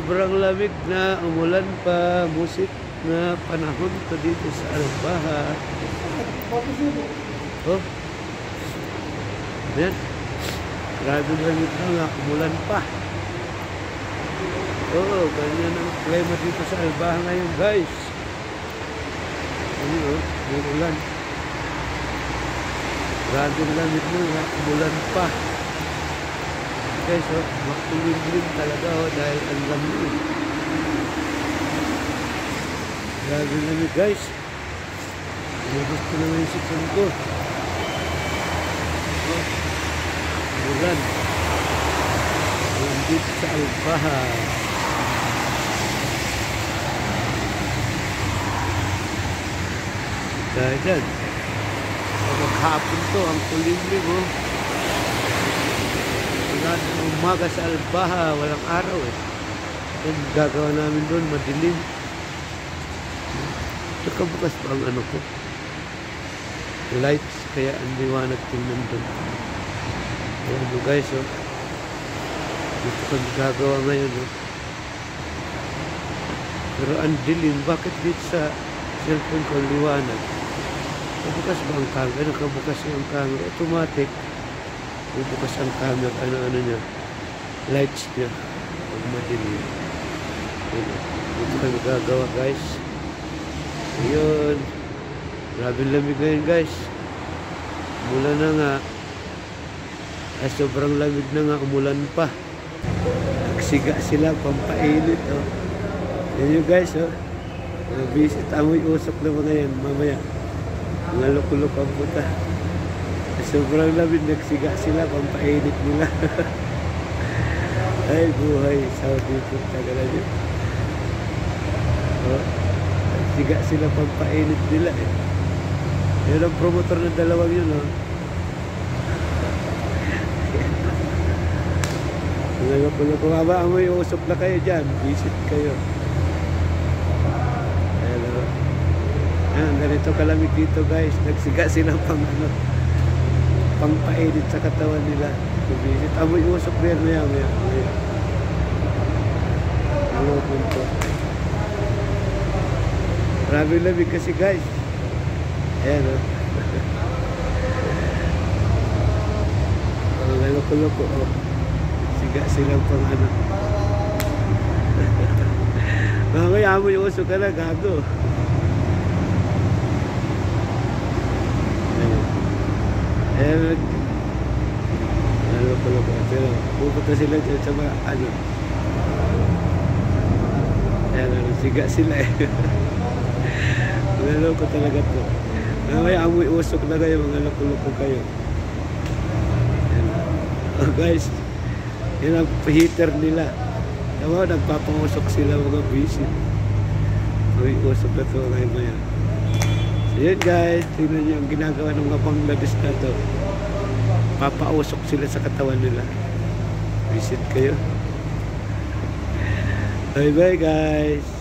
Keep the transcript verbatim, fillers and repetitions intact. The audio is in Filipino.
sobrang lamig na umulan pa, musik na panahon to dito sa Albaha. Oh. Yan. Grabe lamig na nga, umulan pa. Oo, oh, ganyan ang klima dito sa Albaha ngayon, guys. Ano, oh, may ulan. Grabe lamig na nga, umulan pa. Guys, oh, makulimlim talaga, oh, dahil ang lamig. Grabe lamig, guys. Inubos ko naman yung sikon ko. Oh, ulan. Ulan dito sa Albaha. Dahil dyan, maghapon to, ang kulimlim, oh. Umaga sa Albaha, walang araw eh. Ang gagawa namin doon, madilim. Saka bukas pa ang ano ko. Lights, kaya ang liwanag tingnan doon. Ayan mo guys, oh. Dito kami gagawa ngayon, oh. Pero ang dilim, bakit dito sa cellphone ko liwanag? Bukas ba ang camera? Nakabukas yung camera. Automatic. Bubukas ang camera. Ano-ano niya. Lights niya. Pag madilim. Dito kami gagawa, guys. Ayun. Grabe lamig ngayon, guys. Mula na nga. Ay, sobrang lamig na nga. Umulan pa. Nagsiga sila. Pampainit, oh. Yan yung guys, oh. Visit. Amoy usok na mga yan. Mamaya. Mga loko-loko ang puta. Sobrang lamig, nagsiga sila, pampainit nila. Ay, buhay. Saudi po, tagalan yun. Oh, nagsiga sila, pampainit nila eh. Yun ang promotor ng dalawang yun, oh. Mga loko-loko nga ba, amoy usok na kayo dyan. Visit kayo. Ayan, ganito kalamig dito guys. Nagsiga silang pang ano, pangpainit sa katawan nila. Bubisit. Amoy usok rin maya maya. Maya. Ano punto. Grabe lamig kasi guys. Ayan o. Oh. Mga loko-loko o. Oh. Siga silang pang ano. Mamaya amoy usok ka na, gago. Eh, ano pa lang, pero pupunta sila dyan sa mga ano. Ayan, ano, siga sila eh. Mga loko talaga to. May amoy usok na kayo, mga loko-loko kayo. Ayan. Oh guys, yun ang heater nila. Tama, nagpapausok sila mga busy. Amoy usok na to ngayon ngayon. So yun guys, tingnan nyo ang ginagawa ng mga Bangladesh na to. Papausok sila sa katawan nila. Visit kayo. Bye bye guys.